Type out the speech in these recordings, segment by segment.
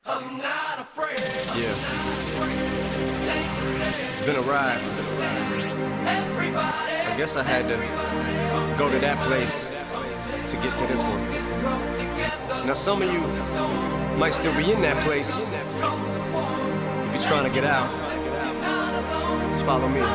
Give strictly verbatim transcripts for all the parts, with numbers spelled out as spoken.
I'm not afraid. Yeah. Take a stand. It's been a ride. Everybody. I guess I had to go to that place to get to this one. Now some of you might still be in that place. If you're trying to get out, just follow me.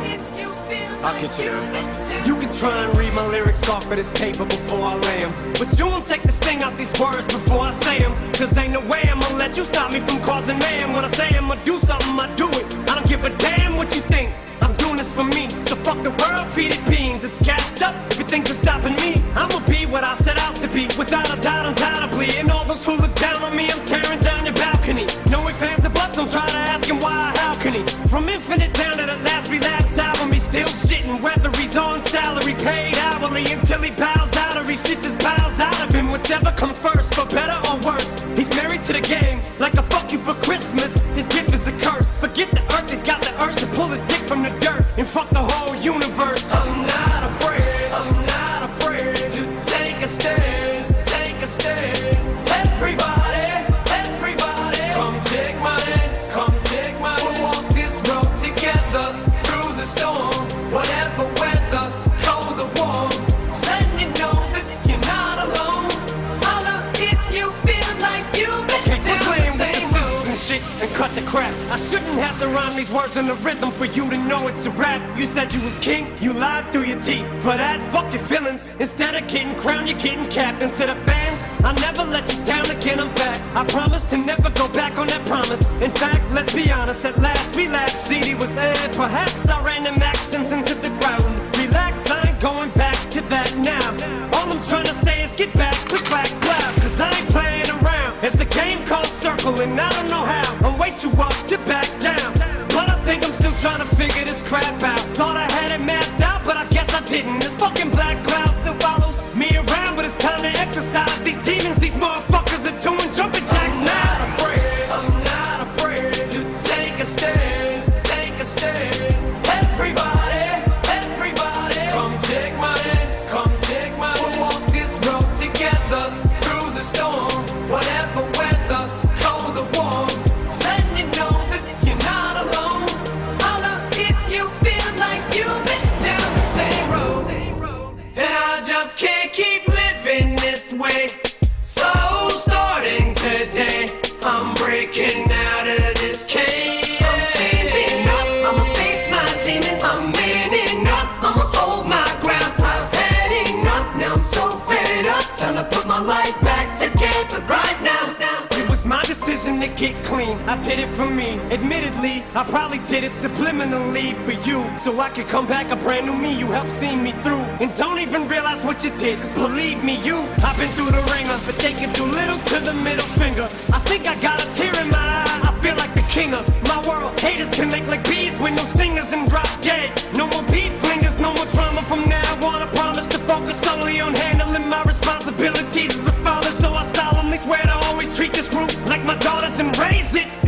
I'll get you there. You can try and read my lyrics off of this paper before I lay 'em, but you won't take the sting out these words before I say 'em. Cause ain't no way I'ma let you stop me from causing mayhem. When I say I'ma do something, I do it. I don't give a damn what you think. I'm doing this for me, so fuck the world, feed it beans. It's gassed up, everything's stopping me. I'ma be what I set out to be, without a doubt, undoubtedly. And all those who look down on me, I'm tearing down your balcony. No ifs, ands, or buts, don't try to ask him why, how can he? From Infinite down to the last relapse album, he's still shitting, whether he's on salary, paid hourly, until he bows out or he shit just bows out of him. Whichever comes first, for better or worse. He's married to the game, like a fuck you for Christmas. His gift is a curse. Forget the earth, he's got the urge to pull his dick from the dirt and fuck the whole universe. I'm not afraid. I'm not afraid to take a stand. Take a stand. Everybody, everybody, come take my hand. Come take my hand. We'll walk this road together through the storm. Whatever weather, cold or warm. Letting you know that you're not alone. Holla if you feel like you've been down the same road. And shit and cut the crap. I shouldn't have to rhyme these words in the rhythm for you to know it's a rap. You said you was king, you lied through your teeth. For that, fuck your feelings. Instead of getting crowned, you're getting capped. And to the fans, I'll never let you down again, I'm back. I promise to never go back on that promise. In fact, let's be honest, at last we laughed. C D was aired, perhaps I ran them accents into the ground. Relax, I ain't going back to that now. All I'm trying to say is get back, click back, clap. Cause I ain't playing around. It's a game called Circle and I don't know how. I'm way too up to back down, but I think I'm still trying to figure this crap out. Thought I had it mapped out, but I guess I didn't. This fucking black cloud still follows me around, but it's time to exercise these demons. These motherfuckers are doing jumping jacks now. I'm not afraid. I'm not afraid to take a stand. Take a stand. Everybody, everybody, come take my hand. Come take my hand. We'll walk this road together through the storm. Whatever weather, cold or warm. Letting you know that you're not alone. Holla if you feel like you've been down the same road. And I just can't keep living this way. So starting today, I'm breaking out of this cage. I'm standing up, I'ma face my demon. I'm manning up, I'ma hold my ground. I've had enough, now I'm so fed up. Time to put my life back together right now. It was my decision to get clean, I did it for me. Admittedly, I probably did it subliminally for you, so I could come back a brand new me. You helped see me through, and don't even realize what you did. Cause believe me, you, I've been through the ringer, but they can do little to the middle finger. I think I got a tear in my eye, I feel like the king of my world. Haters can make like bees with no stingers and drop dead. No more beat flingers, no more drama from now on. I promise to focus solely on handling my responsibilities as a father. So I solemnly swear to always treat this root like my daughters and raise it